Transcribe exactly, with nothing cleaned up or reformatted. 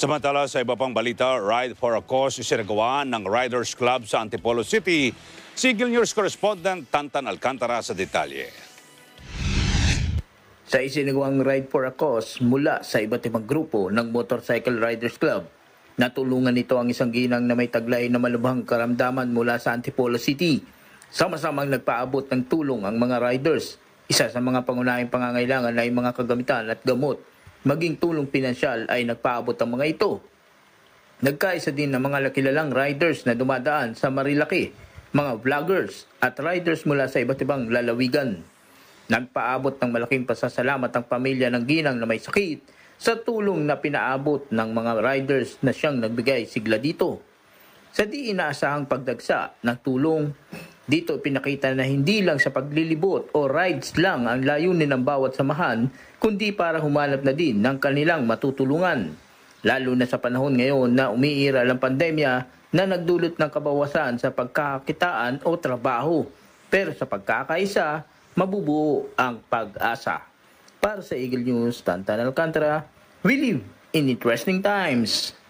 Samantala sa iba pang balita, Ride for a Cause isinagawa ng Riders Club sa Antipolo City. Sigil News correspondent Tantan Alcantara sa detalye. Sa isinagawang Ride for a Cause mula sa iba't ibang grupo ng Motorcycle Riders Club, natulungan nito ang isang ginang na may taglay na malubhang karamdaman mula sa Antipolo City. Sama-samang nagpaabot ng tulong ang mga riders. Isa sa mga pangunahing pangangailangan ay mga kagamitan at gamot. Maging tulong pinansyal ay nagpaabot ang mga ito. Nagkaisa din ng mga kilalang riders na dumadaan sa Marilaki, mga vloggers at riders mula sa iba't ibang lalawigan. Nagpaabot ng malaking pasasalamat ang pamilya ng ginang na may sakit sa tulong na pinaabot ng mga riders na siyang nagbigay sigla dito. Sa di inaasahang pagdagsa ng tulong, dito pinakita na hindi lang sa paglilibot o rides lang ang layunin ng bawat samahan, kundi para humanap na din ng kanilang matutulungan. Lalo na sa panahon ngayon na umiiral ang pandemya na nagdulot ng kabawasan sa pagkakakitaan o trabaho. Pero sa pagkakaisa, mabubuo ang pag-asa. Para sa Eagle News, Tantan Alcantara, we live in interesting times.